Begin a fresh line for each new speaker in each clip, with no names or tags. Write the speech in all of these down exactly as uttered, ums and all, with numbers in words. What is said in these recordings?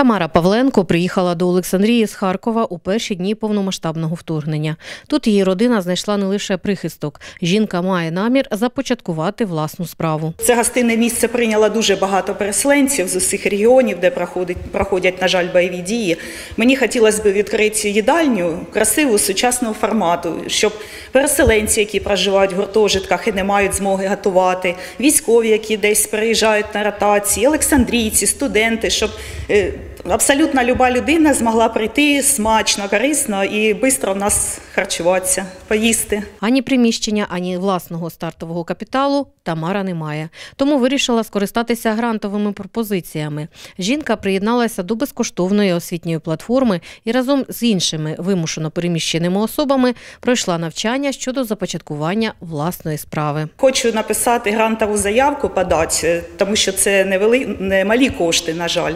Тамара Павленко приїхала до Олександрії з Харкова у перші дні повномасштабного вторгнення. Тут її родина знайшла не лише прихисток. Жінка має намір започаткувати власну справу.
Це гостинне місце прийняло дуже багато переселенців з усіх регіонів, де проходять, проходять, на жаль, бойові дії. Мені хотілося б відкрити їдальню красиву, сучасного формату, щоб переселенці, які проживають в гуртожитках і не мають змоги готувати, військові, які десь приїжджають на ротації, олександрійці, студенти, щоб абсолютно люба людина змогла прийти смачно, корисно і швидко в нас харчуватися, поїсти.
Ані приміщення, ані власного стартового капіталу Тамара не має. Тому вирішила скористатися грантовими пропозиціями. Жінка приєдналася до безкоштовної освітньої платформи і разом з іншими вимушено переміщеними особами пройшла навчання щодо започаткування власної справи.
Хочу написати грантову заявку, подати, тому що це невели... не малі кошти, на жаль.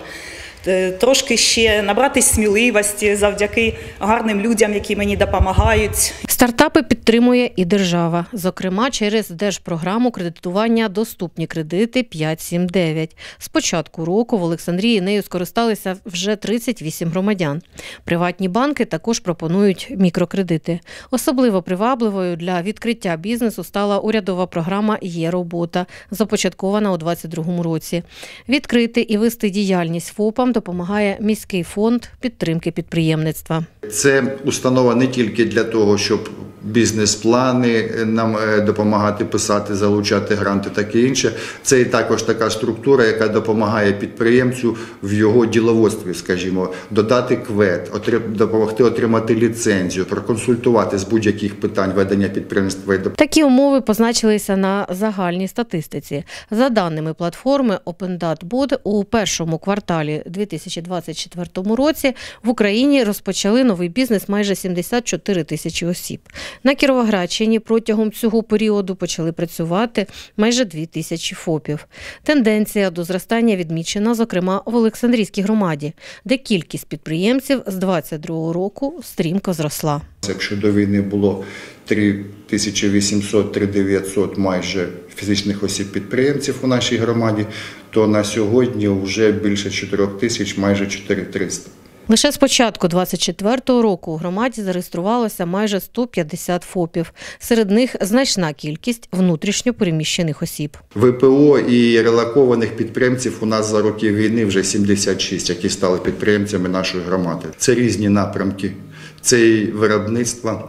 Трошки ще набратись сміливості завдяки гарним людям, які мені допомагають.
Стартапи підтримує і держава, зокрема через держпрограму кредитування «Доступні кредити п'ять сім дев'ять». З початку року в Олександрії нею скористалися вже тридцять вісім громадян. Приватні банки також пропонують мікрокредити. Особливо привабливою для відкриття бізнесу стала урядова програма «Є робота», започаткована у двадцять другому році. Відкрити і вести діяльність ФОПам допомагає міський фонд підтримки підприємництва.
Це установа не тільки для того, щоб бізнес-плани нам допомагати писати, залучати гранти, таке інше. Це і також така структура, яка допомагає підприємцю в його діловодстві, скажімо, додати квет, допомогти отримати ліцензію, проконсультувати з будь-яких питань ведення підприємства.
Такі умови позначилися на загальній статистиці. За даними платформи OpenDatBot, у першому кварталі дві тисячі двадцять четвертому році в Україні розпочали новий бізнес майже сімдесят чотири тисячі осіб. На Кіровоградщині протягом цього періоду почали працювати майже дві тисячі ФОПів. Тенденція до зростання відмічена, зокрема, в Олександрійській громаді, де кількість підприємців з двадцять другого року стрімко зросла.
Якщо до війни було три тисячі вісімсот - три тисячі дев'ятсот майже фізичних осіб-підприємців у нашій громаді, то на сьогодні вже більше чотирьох тисяч, майже чотири тисячі триста.
Лише з початку двадцять четвертого року у громаді зареєструвалося майже сто п'ятдесят ФОПів. Серед них значна кількість внутрішньо переміщених осіб.
ВПО і релокованих підприємців у нас за роки війни вже сімдесят шість, які стали підприємцями нашої громади. Це різні напрямки. Це і виробництво.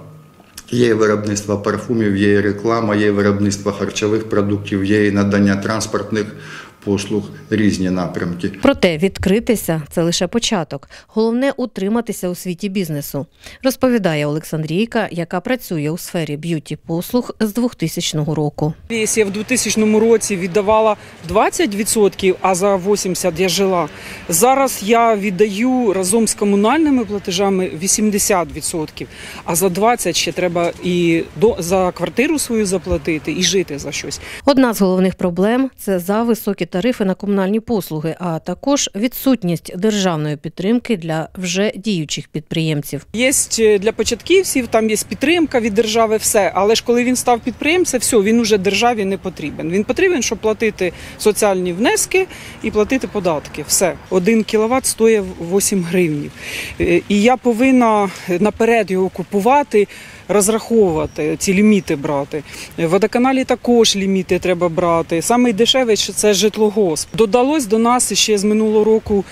Є і виробництво парфумів, є і реклама, є і виробництво харчових продуктів, є і надання транспортних послуг, різні напрямки.
Проте відкритися – це лише початок. Головне – утриматися у світі бізнесу, розповідає Олександрійка, яка працює у сфері б'юті-послуг з двохтисячного року.
Я в двохтисячному році віддавала двадцять відсотків, а за вісімдесят відсотків я жила. Зараз я віддаю разом з комунальними платежами вісімдесят відсотків, а за двадцять відсотків ще треба і до, за квартиру свою заплатити, і жити за щось.
Одна з головних проблем – це за високі тарифи на комунальні послуги, а також відсутність державної підтримки для вже діючих підприємців.
Є для початківців, там є підтримка від держави, все. Але ж коли він став підприємцем, все, він уже державі не потрібен. Він потрібен, щоб платити соціальні внески і платити податки. Все. Один кіловат стоїть вісім гривень. І я повинна наперед його купувати, розраховувати, ці ліміти брати. В водоканалі також ліміти треба брати. Самий дешевий – це житлогосп. Додалось до нас ще з минулого року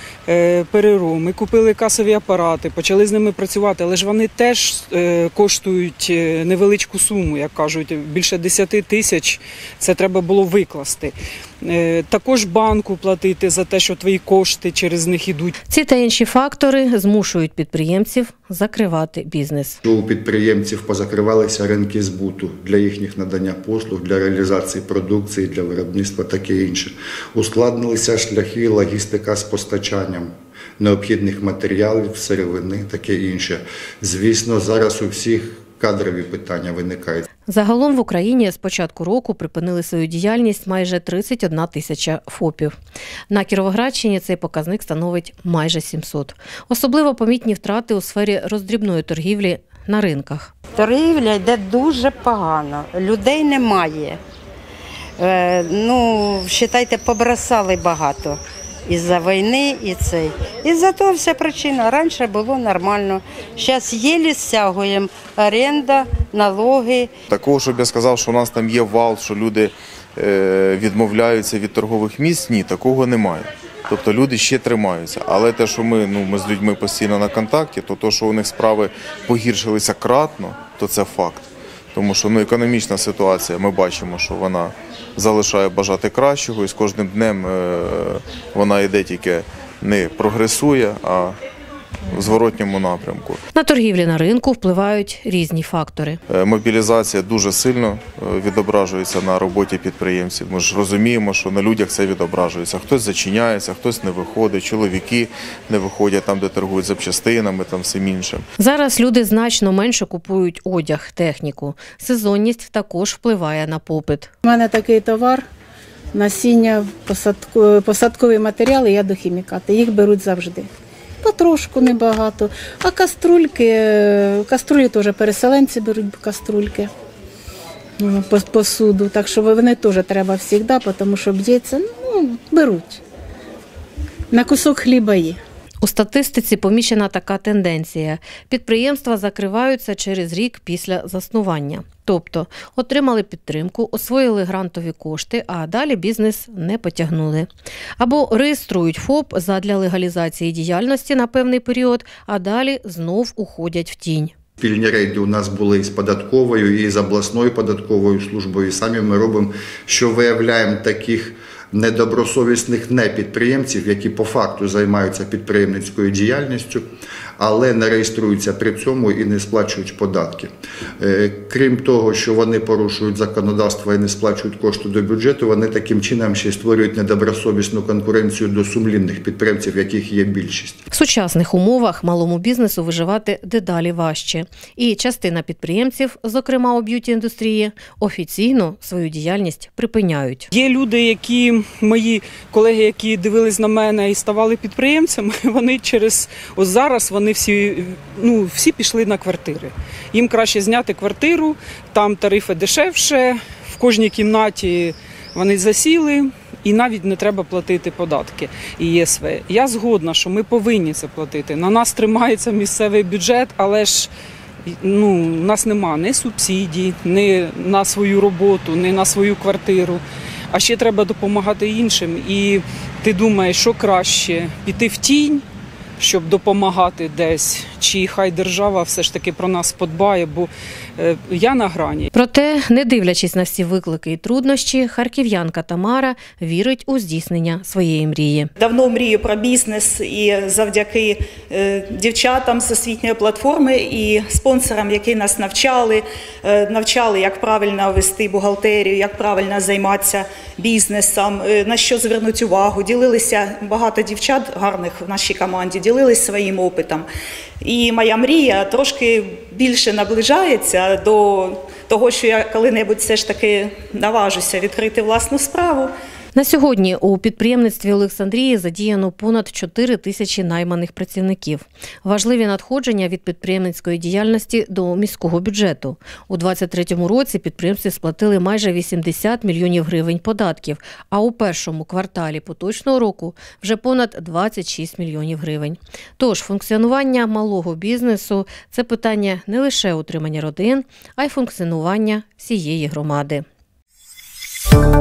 ПРРО. Ми купили касові апарати, почали з ними працювати, але ж вони теж коштують невеличку суму, як кажуть, більше десять тисяч. Це треба було викласти. Також банку платити за те, що твої кошти через них йдуть.
Ці та інші фактори змушують підприємців закривати бізнес.
У підприємців позакривалися ринки збуту для їхніх надання послуг, для реалізації продукції, для виробництва, таке інше. Ускладнилися шляхи, логістика з постачанням необхідних матеріалів, сировини, таке інше. Звісно, зараз у всіх кадрові питання виникають.
Загалом в Україні з початку року припинили свою діяльність майже тридцять одна тисяча ФОПів. На Кіровоградщині цей показник становить майже сімсот. Особливо помітні втрати у сфері роздрібної торгівлі на ринках.
Торгівля йде дуже погано, людей немає. Е, ну, вважайте, побросали багато. із-за війни і цей. Із-за того вся причина. Раніше було нормально. Зараз єлі стягуємо оренда, налоги.
Такого, щоб я сказав, що у нас там є вал, що люди е, відмовляються від торгових місць, ні, такого немає. Тобто люди ще тримаються. Але те, що ми, ну, ми з людьми постійно на контакті, то те, що у них справи погіршилися кратно, то це факт. Тому що ну, економічна ситуація, ми бачимо, що вона залишає бажати кращого, і з кожним днем е, вона йде тільки не прогресує, а в зворотньому напрямку.
На торгівлі на ринку впливають різні фактори.
Мобілізація дуже сильно відображується на роботі підприємців. Ми ж розуміємо, що на людях це відображується. Хтось зачиняється, хтось не виходить, чоловіки не виходять там, де торгують запчастинами, там всім іншим.
Зараз люди значно менше купують одяг, техніку. Сезонність також впливає на попит.
У мене такий товар, насіння, посадкові матеріали, ядохімікати. Їх беруть завжди. Потрошку, небагато. А каструльки, каструлі теж переселенці беруть каструльки, посуду. Так що вони теж треба завжди, тому що б'ється, ну, беруть. На кусок хліба є.
У статистиці помічена така тенденція. Підприємства закриваються через рік після заснування. Тобто отримали підтримку, освоїли грантові кошти, а далі бізнес не потягнули. Або реєструють ФОП задля легалізації діяльності на певний період, а далі знов уходять в тінь.
Спільні рейди у нас були і з податковою, і з обласною податковою службою. І самі ми робимо, що виявляємо таких недобросовісних непідприємців, які по факту займаються підприємницькою діяльністю, але не реєструються при цьому і не сплачують податки. Крім того, що вони порушують законодавство і не сплачують кошти до бюджету, вони таким чином ще створюють недобросовісну конкуренцію до сумлінних підприємців, яких є більшість.
В сучасних умовах малому бізнесу виживати дедалі важче. І частина підприємців, зокрема у б'юті-індустрії, офіційно свою діяльність припиняють.
Є люди, які, мої колеги, які дивились на мене і ставали підприємцями, вони через, ось зараз вони всі, ну, всі пішли на квартири. Їм краще зняти квартиру, там тарифи дешевше, в кожній кімнаті вони засіли, і навіть не треба платити податки і ЄСВ. Я згодна, що ми повинні це платити. На нас тримається місцевий бюджет, але ж ну, у нас нема ні субсидій, ні на свою роботу, ні на свою квартиру. А ще треба допомагати іншим. І ти думаєш, що краще – піти в тінь, щоб допомагати десь, чи хай держава все ж таки про нас подбає, бо е, я на грані.
Проте, не дивлячись на всі виклики і труднощі, харків'янка Тамара вірить у здійснення своєї мрії.
Давно мрію про бізнес і завдяки е, дівчатам з освітньої платформи і спонсорам, які нас навчали, е, навчали, як правильно вести бухгалтерію, як правильно займатися бізнесом, е, на що звернути увагу. Ділилися багато дівчат гарних в нашій команді, ділились своїм опитом. І моя мрія трошки більше наближається до того, що я коли-небудь все ж таки наважуся відкрити власну справу.
На сьогодні у підприємництві Олександрії задіяно понад чотири тисячі найманих працівників. Важливі надходження від підприємницької діяльності до міського бюджету. У двадцять третьому році підприємці сплатили майже вісімдесят мільйонів гривень податків, а у першому кварталі поточного року вже понад двадцять шість мільйонів гривень. Тож функціонування малого бізнесу – це питання не лише утримання родин, а й функціонування всієї громади.